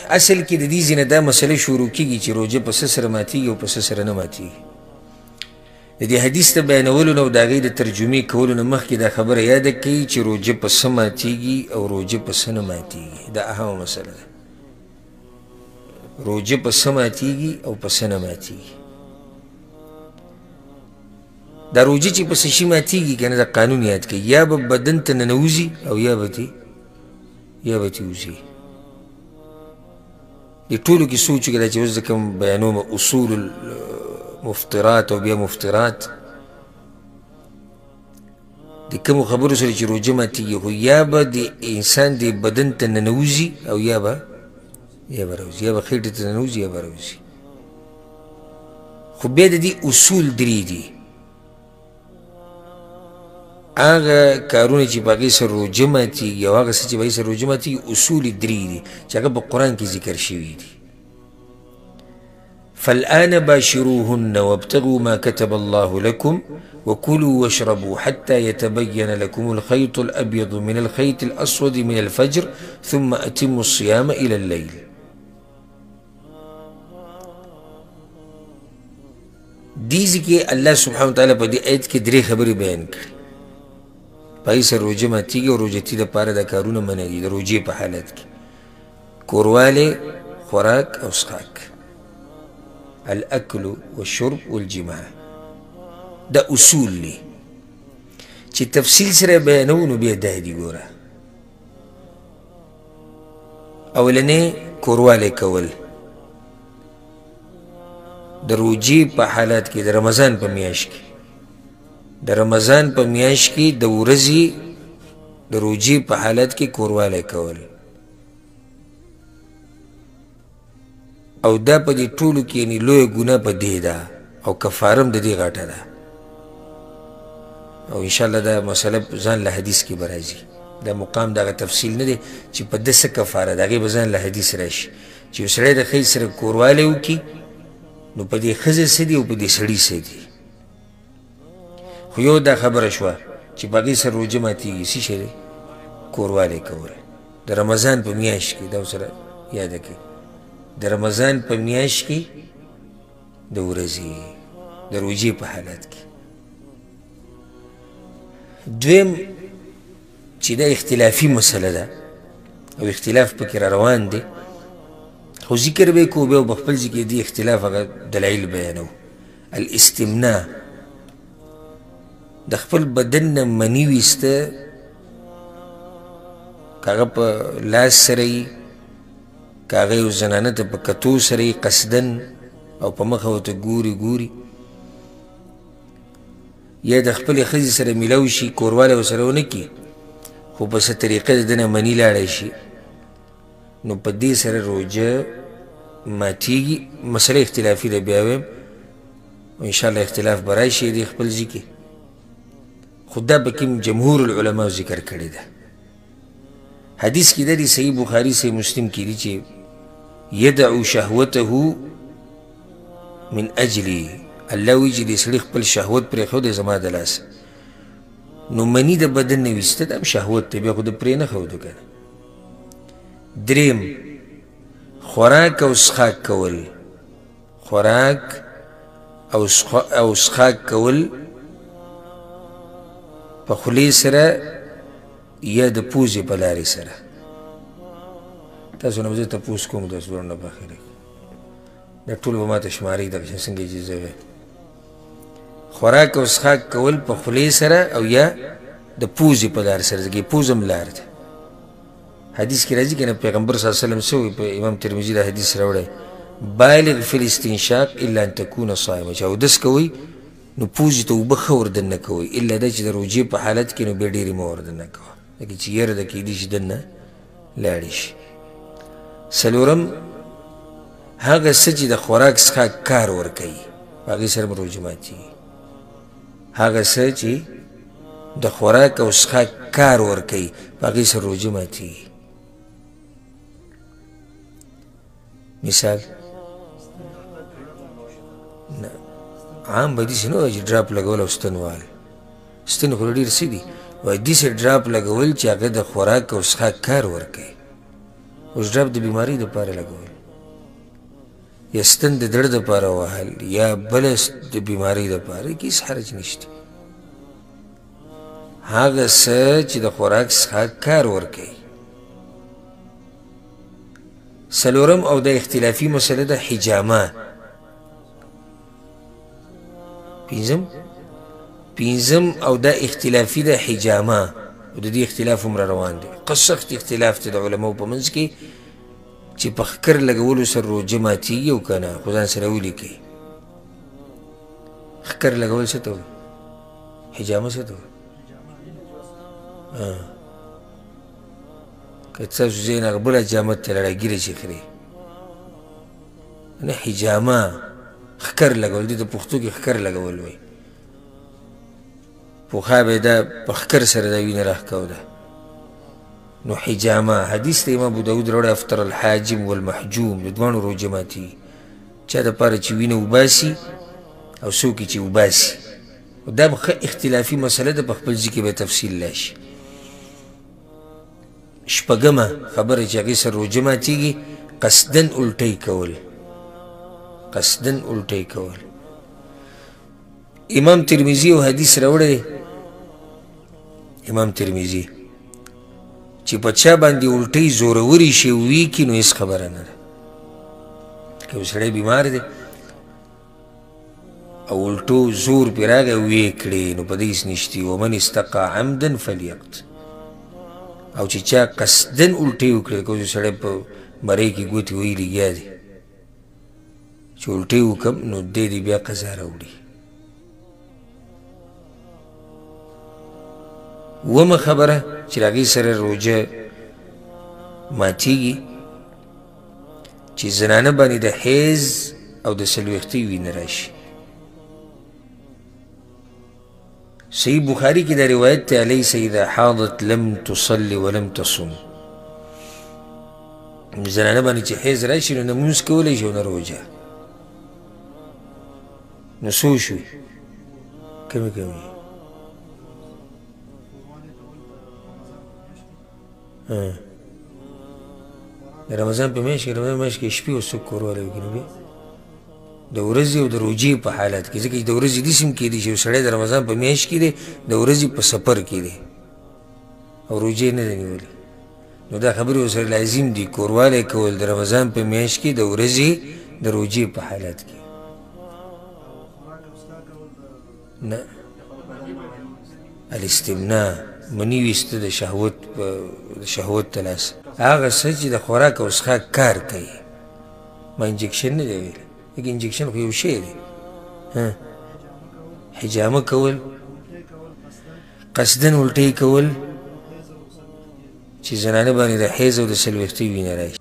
اصل کې د دې ځینې دا مسله شروع کېږي چې روژه په څه سره ماتېږي او په څه سره نه ماتېږي. د دې حدیث ته بیانولو نه او د هغې د ترجمې کولو نه مخکې دا خبره یاده کړئ چې روژه په څه ماتېږي او روژه په څه نه ماتېږي. دا اهمه مسله ده. روژه په څه ماتېږي او په څه نه ماتېږي. دا روژه چې په څه شي ماتېږي که نه دا قانون یاد کړئ، یا به بدن ته ننوځي او یا به تې وځي. د ټولو کې سوچ وکړه چې اوس زه کوم بیانوم اصول المفطرات او بیا مفطرات د کومو خبرو سره چې روژه ماتېږي، خو یا به د انسان د بدن ته ننوځي او یا به راوځي، یا به خېټې ته ننوځي یا به راوځي. خو بیا د دې اصول درې دي. هغه کارونه چې په هغې سره روژه ماتېږي او هغه څه چې په هغې سره روژه ماتېږي اصول یې درې دي چې هغه په قرآن کې ذکر شوي دي. فالآن باشروهن وابتغوا ما كتب الله لكم وكلوا واشربوا حتى يتبين لكم الخيط الأبيض من الخيط الأسود من الفجر ثم أتموا الصيام إلى الليل. دې ځکه الله سبحانه وتعالی په دې آیت کې درې خبرې بیان کړي. په هغې سره روژه ماتېږي او روژتي دپاره دا کارونه منع دي د روژې په حالت کې: کوروالی، خوراک او څښاک، الاکل والشرب والجماع. دا اصول دي چې تفصیل سره بیانو نو بیا دا دي. ګوره، اولنې کوروالی کول د روژې په حالت کې د رمضان په میاشت کې، د رمضان په میاشت کې د ورځې د روژې په حالت کې کوروالی کول، او دا په دې ټولو کې یعنې لویه ګناه په دې ده او کفاره هم د دې غټه ده. او انشاءالله دا مسله ځان له حدیث کې به راځي. دا مقام دغه تفصیل نه دی چې په ده څه کفاره ده، هغې به ځان له حدیث راشي چې یو سړی د ښځې سره کوروالی وکړي نو په دې ښځه څه دي او په دې سړي څه دي. خو یو دا خبره شوه چې په هغې سره روژه ماتېږي، څه شی دی؟ کوروالی کول د رمضان په میاشت کې. دا ورسره یاده کړئ، د رمضان په میاشت کې د ورځې د روژې په حالت کې. دویم چې دا اختلافي مسله ده او اختلاف پکې را روان دی، خو ذکر به یې کوو بیا به خپل ځای کې دې اختلاف هغه دلایل بیانو. الاستمناء، د خپل بدن نه مني ویسته، که هغه په لاس سره یي، که هغه یو زنانه ته په کتو سره یي قصدن او په مخه ورته ګوري، یا د خپلې ښځې سره میلاو شي، کوروالی ورسره ونه کړي خو په څه طریقه د ده نه مني لاړی شي، نو په دې سره روژه ماتېږي. مسله اختلافي ده بیا وایم، انشاءالله اختلاف به راشي دې خپل ځای کې، خو دا به کوم جمهور العلماء ذکر کړې ده. حدیث کې دا دی، صحیح بخاري صحیح مسلم کې دي چې یدعو شهوته من اجلی، الله وایي چې دې سړي خپل شهوت پرېښودی زما د لاسه. نو مني د بدن نه ویسته دا هم شهوت دی، بیا خو د پرې نه ښودو که نه. دریم خوراک او څښاک کول، خوراک او څښاک کول په خولې سره یا د پوزې په لارې سره. تاسو نه به زه تپوس کوم تاسو دواړو نه په اخره کې دا ټول به ماته شماري دغه شان څنګه چې زه وایم. خوراک او څښاک کول په خولې سره او یا د پوزې په لارې سره، ځکه پوز هم لار ده. حدیث کې راځي که نه، پیغمبر صلی الله علیه وسلم څه وایي، په امام ترمذي دا حدیث راوړی: بالغ فی الاستنشاق الا ان تکون صائما. چې اودس کوئ نو پوزې ته اوبه ښه وردننه کوئ، الا دا چې د روژې په حالت کې نو بیا ډېرې مه وردننه کوه، لکه چې یره ده کیدای شي دننه لاړې شي. څلورم هغه څه چې د خوراک څخه کار ورکوي په هغې سره به روژه ماتېږي. هغه څه چې د خوراک او څښاک کار ورکوي په هغې سره روژه ماتېږي. مثال عام به داسې نه وایي چې ډراپ لګول او ستن وال، ستن خو ډېر څه دي، وایي داسې ډراپ لګول چې هغه د خوراک او څښاک کار ورکوي. اوس ډراب د بیمارۍ دپاره لګول یا ستن د زړه دپاره وهل یا بله د بیمارۍ دپاره کې هېڅ حرج نشته هغه څه چې د خوراک څخه کار ورکوي څلورم او د اختلافي مسله ده حجامه پنځم او دا اختلافي ده حجامه او د دې اختلاف هومره روان دی سخت اختلاف دی د علماو په منځ کې چې په ښکر لګولو سره روژه ماتېږي او که نه خو ځان سره ولیکئ ښکر لګول څه ته وایي حجامه څه ته وایي که تاسو ځای نه هغه بله جامه ته لړاګیره چې خورې نه حجامه ښکر لګول دي د پښتو کې ښکر لګول وایي پخوا به یې دا په ښکر سره دا وینه راښکوده نو حجامه حدیث ته امام ابو داود راوړی افطر الحاجم والمحجوم د دواړو روژه ماتېږي چا دپاره چې وینه وباسي او څوک چې وباسي دا به ښه اختلافي مسله ده په خپل ځای کې به تفصیل لا شي شپږمه خبره چې هغې سره روژه ماتېږي قصدن الټی کول قصدن الټی کول امام ترمذي یو حدیث راوړی امام ترمذي چې په چا باندې الټۍ زوروري شي وي کي نو هېڅ خبره نه ده که یو سړی بیمار دی او الټو زور پرې راغی ویې کړې نو په دې هېڅ نشتي ومن استقا عمدا فلیقت او چې چا قصدن الټۍ وکړې که یو سړی په مرۍ کې ګوتې وهي لګیا دی چې الټۍ وکړم نو دی دې بیا قضا راوړي اوومه خبره چې د هغې سره روژه ماتېږي چې زنانه باندې د حیض او د څلوېښتۍ وینه راشي صحیح بخاري کې دا روایت دی الیس اذا حاضت لم تصلي ولم تصم زنانه باندې چې حیض راشي نو نه لمونځ کولی شي او نه روژه نو څه وشوي کمې کمې د رمضان په میاشت کې رمضان میاشت کې شپې او څوک کوروالی وکړي نو بیا د ورځې او د روژې په حالت کې ځکه چې د ورځې داسې هم کیدی شي یو سړی د رمضان په میاشت کې دی د ورځې په سفر کې دی او روژې نه دی نیولې نو دا خبرې ورسره لازم دي کوروالی کول د رمضان په میاشت کې د ورځې د روژې په حالت کې نه الاستمناء منی ویسته د شهوت ته لاس هغه څه چې د خوراک او څښاک کار کوي ما انجکشن نه دی ویلی لکه انجکشن خو یو شی دی حجامه کول قصدن الټۍ کول چې زنانه باندې د حیض او د څلوېښتۍ وینه راشي